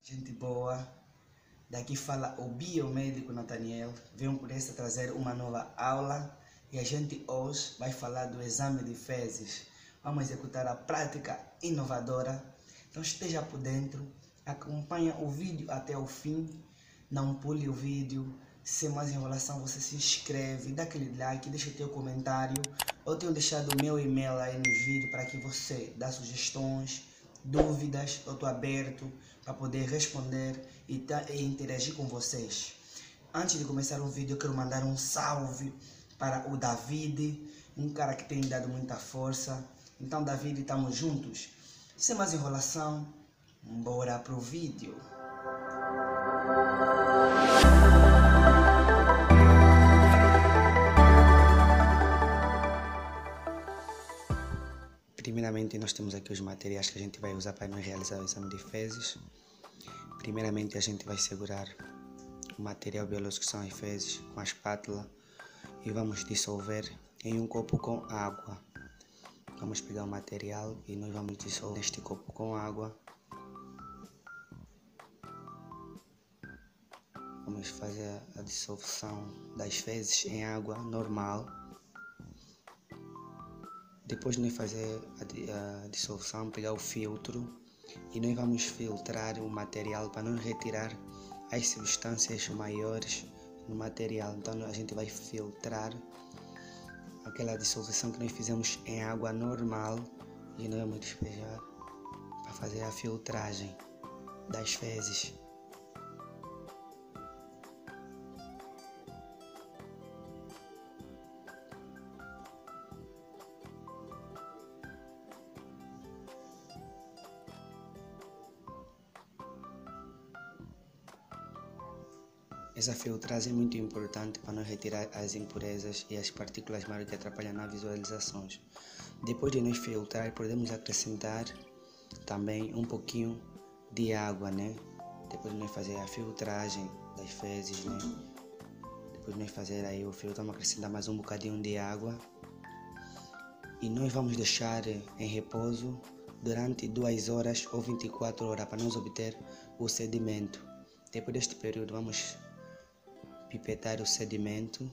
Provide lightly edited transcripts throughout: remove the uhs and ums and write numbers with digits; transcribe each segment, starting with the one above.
Gente boa, daqui fala o biomédico Nathaniel. Venho por essa trazer uma nova aula e a gente hoje vai falar do exame de fezes. Vamos executar a prática inovadora. Então esteja por dentro, acompanha o vídeo até o fim, não pule o vídeo. Sem mais enrolação, você se inscreve, dá aquele like, deixa teu comentário. Eu tenho deixado o meu e-mail aí no vídeo para que você dê sugestões, dúvidas. Eu estou aberto para poder responder e interagir com vocês. Antes de começar o vídeo, eu quero mandar um salve para o David, um cara que tem dado muita força. Então, David, estamos juntos. Sem mais enrolação, bora pro vídeo. Primeiramente, nós temos aqui os materiais que a gente vai usar para nós realizar o exame de fezes. Primeiramente, a gente vai segurar o material biológico que são as fezes com a espátula e vamos dissolver em um copo com água. Vamos pegar o material e nós vamos dissolver neste copo com água. Vamos fazer a dissolução das fezes em água normal. Depois de nós fazer a dissolução, pegar o filtro e nós vamos filtrar o material para não retirar as substâncias maiores no material. Então a gente vai filtrar aquela dissolução que nós fizemos em água normal e nós vamos despejar para fazer a filtragem das fezes. Essa filtragem é muito importante para nós retirar as impurezas e as partículas maiores que atrapalham nas visualizações. Depois de nós filtrar, podemos acrescentar também um pouquinho de água, né? Depois de nós fazer a filtragem das fezes, né? Depois de nós fazer aí o filtro, vamos acrescentar mais um bocadinho de água. E nós vamos deixar em repouso durante 2 horas ou 24 horas para nós obter o sedimento. Depois deste período, vamos pipetar o sedimento.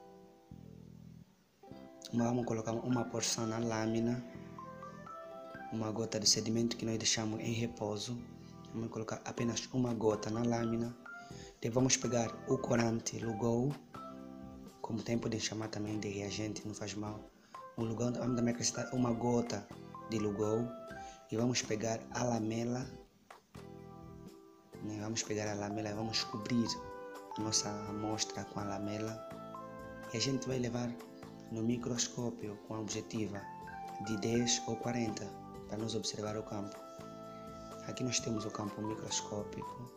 Vamos colocar uma porção na lâmina, uma gota de sedimento que nós deixamos em repouso. Vamos colocar apenas uma gota na lâmina. Depois vamos pegar o corante Lugol, como tem, podem chamar também de reagente, não faz mal. Vamos também acrescentar uma gota de Lugol e vamos pegar a lamela. Vamos pegar a lamela e vamos cobrir a nossa amostra com a lamela e a gente vai levar no microscópio com a objetiva de 10 ou 40 para nos observar o campo. Aqui nós temos o campo microscópico.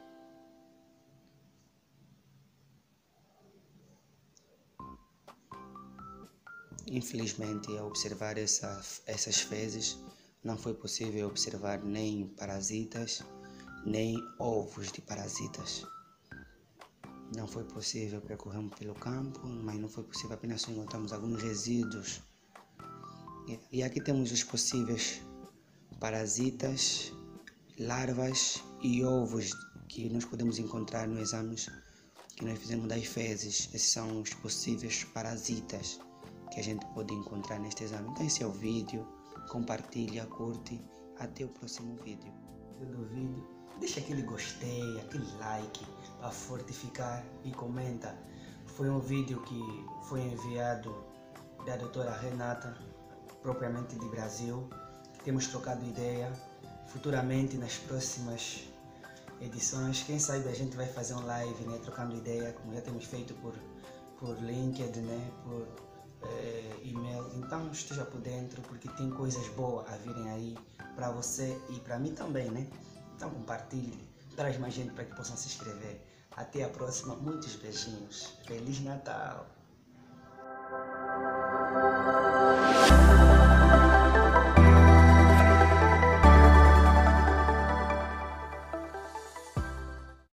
Infelizmente, ao observar essas fezes, não foi possível observar nem parasitas, nem ovos de parasitas. Não foi possível percorrermos pelo campo, mas não foi possível, apenas encontramos alguns resíduos. E aqui temos os possíveis parasitas, larvas e ovos que nós podemos encontrar nos exames que nós fizemos das fezes. Esses são os possíveis parasitas que a gente pode encontrar neste exame. Então esse é o vídeo, compartilha, curte, até o próximo vídeo. Deixa aquele gostei, aquele like para fortificar e comenta. Foi um vídeo que foi enviado da doutora Renata, propriamente de Brasil, que temos trocado ideia. Futuramente, nas próximas edições, quem sabe a gente vai fazer um live, né, trocando ideia, como já temos feito por LinkedIn, né, por e-mail. Então esteja por dentro, porque tem coisas boas a virem aí para você e para mim também, né? Então compartilhe, traz mais gente para que possam se inscrever. Até a próxima, muitos beijinhos. Feliz Natal!